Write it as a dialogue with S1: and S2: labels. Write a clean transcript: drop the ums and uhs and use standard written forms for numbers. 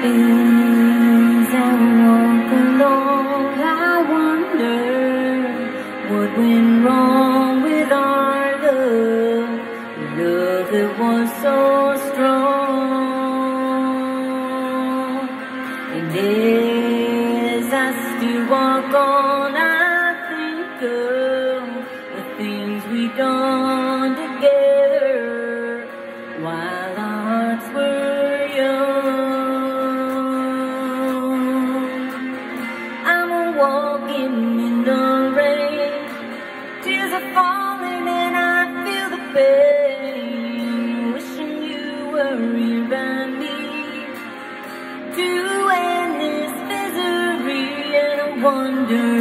S1: As I walk along, I wonder what went wrong with our love, love that was so strong. And as I still walk on, I think of the things we done together while our hearts were young. I'm walking in the rain, tears are falling and I feel the pain, wishing you were here by me to end this misery. And I wonder